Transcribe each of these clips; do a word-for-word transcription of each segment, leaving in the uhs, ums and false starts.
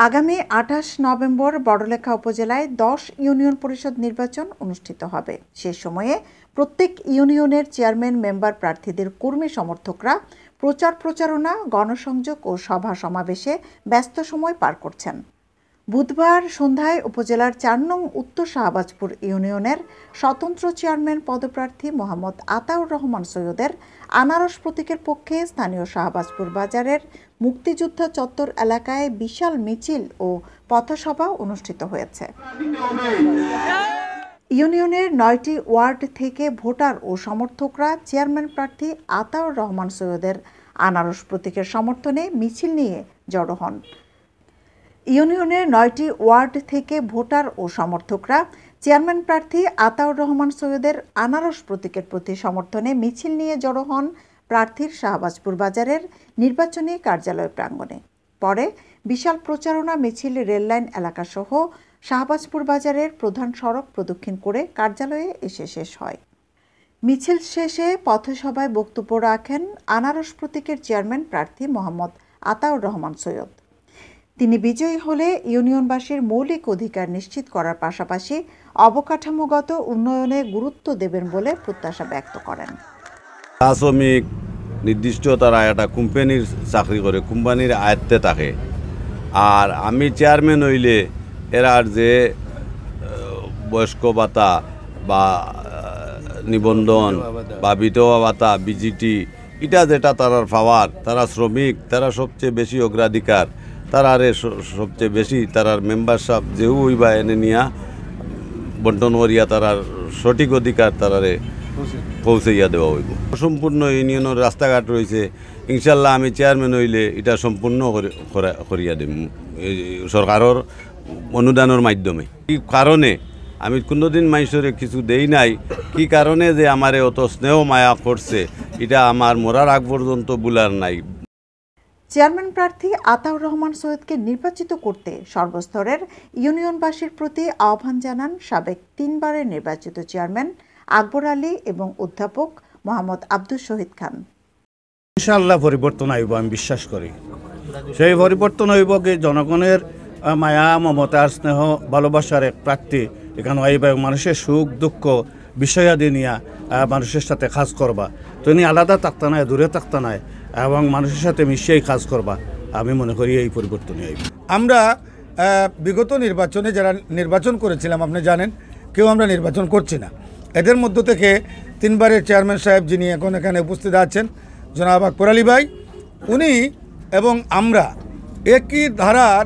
আগামী আঠাশ নভেম্বর বড়লেখা উপজেলায় দশ ইউনিয়ন পরিষদ নির্বাচন অনুষ্ঠিত হবে। সে সময়ে প্রত্যেক ইউনিয়নের চেয়ারম্যান মেম্বার প্রার্থীদের কর্মী সমর্থকরা প্রচার প্রচারণা, গণসংযোগ ও সভা সমাবেশে ব্যস্ত সময় পার করছেন। বুধবার সন্ধ্যায় উপজেলার চার নং উত্তর শাহবাজপুর ইউনিয়নের স্বতন্ত্র চেয়ারম্যান পদপ্রার্থী মোহাম্মদ আতাউর রহমান সৈয়দের আনারস প্রতীকের পক্ষে স্থানীয় শাহবাজপুর বাজারের মুক্তিযোদ্ধা চত্বর এলাকায় বিশাল মিছিল ও পথসভা অনুষ্ঠিত হয়েছে। ইউনিয়নের নয়টি ওয়ার্ড থেকে ভোটার ও সমর্থকরা চেয়ারম্যান প্রার্থী আতাউর রহমান সৈয়দের আনারস প্রতীকের সমর্থনে মিছিল নিয়ে জড়ো হন। ইউনিয়নের নয়টি ওয়ার্ড থেকে ভোটার ও সমর্থকরা চেয়ারম্যান প্রার্থী আতাউর রহমান সৈয়দের আনারস প্রতীকের প্রতি সমর্থনে মিছিল নিয়ে জড়ো হন প্রার্থীর শাহবাজপুর বাজারের নির্বাচনী কার্যালয় প্রাঙ্গণে। পরে বিশাল প্রচারণা মিছিল রেললাইন এলাকাসহ শাহবাজপুর বাজারের প্রধান সড়ক প্রদক্ষিণ করে কার্যালয়ে এসে শেষ হয়। মিছিল শেষে পথসভায় বক্তব্য রাখেন আনারস প্রতীকের চেয়ারম্যান প্রার্থী মোহাম্মদ আতাউর রহমান সৈয়দ। তিনি বিজয়ী হলে ইউনিয়নবাসীর মৌলিক অধিকার নিশ্চিত করার পাশাপাশি অবকাঠামোগত উন্নয়নে গুরুত্ব দেবেন বলে প্রত্যাশা ব্যক্ত করেন। শ্রমিক নির্দিষ্ট তারা একটা কোম্পানির চাকরি করে, কোম্পানির আয়ত্তে থাকে। আর আমি চেয়ারম্যান হইলে এরার যে বয়স্ক ভাতা বা নিবন্ধন বা বিধবা ভাতা, বিজিটি, এটা যেটা তারার পাওয়ার, তারা শ্রমিক, তারা সবচেয়ে বেশি অগ্রাধিকার, তারারে সবচেয়ে বেশি তারার মেম্বারশিপ যেও হইবা এনে নিয়া বন্টন করিয়া তারার সঠিক অধিকার তারারে পৌঁছাইয়া দেওয়া হইব। সম্পূর্ণ ইউনিয়নের রাস্তাঘাট রয়েছে, ইনশাল্লাহ আমি চেয়ারম্যান হইলে এটা সম্পূর্ণ করিয়া দিম সরকারের অনুদানের মাধ্যমে। কি কারণে আমি কোনোদিন মানুষের কিছু দেই নাই, কি কারণে যে আমারে অত স্নেহ মায়া করছে, এটা আমার মরার আগ পর্যন্ত বুলার নাই। চেয়ারম্যান প্রার্থী আতাউর রহমান সৈয়দকে নির্বাচিত করতে সর্বস্তরের ইউনিয়নবাসীর প্রতি আহ্বান জানান সাবেক তিনবারের নির্বাচিত চেয়ারম্যান আকবর আলী এবং অধ্যাপক মোহাম্মদ আব্দুল শহীদ খান। ইনশাআল্লাহ পরিবর্তন আইব, আমি বিশ্বাস করি। সেই পরিবর্তন হইব কি জনগণের মায়া, মমতার, স্নেহ, ভালোবাসার এক প্রার্থী এখানে আইব এবং মানুষের সুখ দুঃখ বিষয়াদি নিয়ে মানুষের সাথে কাজ করবা। তুমি আলাদা থাকতে নাই, দূরে থাকতে নাই এবং মানুষের সাথে মিশিয়েই কাজ করবা। আমি মনে করি এই পরিবর্তনই আইব। আমরা বিগত নির্বাচনে যারা নির্বাচন করেছিলাম, আপনি জানেন, কেউ আমরা নির্বাচন করছি না। এদের মধ্য থেকে তিনবারের চেয়ারম্যান সাহেব যিনি এখন এখানে উপস্থিত আছেন, জনাব আকবর আলী ভাই, উনি এবং আমরা একই ধারার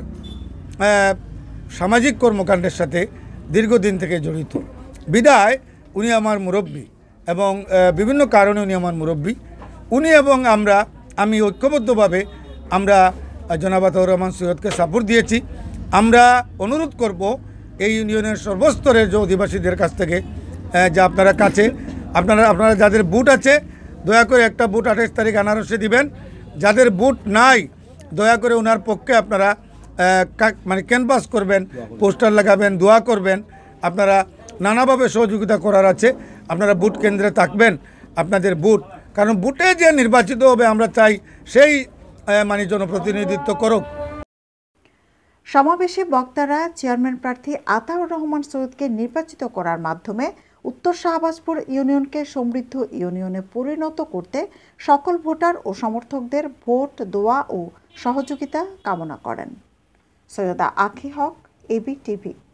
সামাজিক কর্মকাণ্ডের সাথে দীর্ঘদিন থেকে জড়িত বিদায় উনি আমার মুরব্বী এবং বিভিন্ন কারণে উনি আমার মুরব্বী। উনি এবং আমরা আমি ঐক্যবদ্ধভাবে আমরা জনাব আতাউর রহমান সৈয়দকে সাপোর্ট দিয়েছি। আমরা অনুরোধ করব এই ইউনিয়নের সর্বস্তরের যে অধিবাসীদের কাছ থেকে যে আপনারা কাছে আপনারা আপনারা যাদের বুট আছে দয়া করে একটা বুট আঠাশ তারিখ আনারসে দিবেন। যাদের বুট নাই দয়া করে ওনার পক্ষে আপনারা মানে ক্যানভাস করবেন, পোস্টার লাগাবেন, দোয়া করবেন। আপনারা নানাভাবে সহযোগিতা করার আছে, আপনারা বুট কেন্দ্রে থাকবেন। আপনাদের বুট, কারণ বুটে যে নির্বাচিত হবে আমরা চাই সেই মানে জনপ্রতিনিধিত্ব করুক। সমাবেশে বক্তারা চেয়ারম্যান প্রার্থী আতাউর রহমান সৈয়দকে নির্বাচিত করার মাধ্যমে উত্তর শাহবাজপুর ইউনিয়নকে সমৃদ্ধ ইউনিয়নে পরিণত করতে সকল ভোটার ও সমর্থকদের ভোট, দোয়া ও সহযোগিতা কামনা করেন। সৈয়দা আখি হক, এবিটিভি।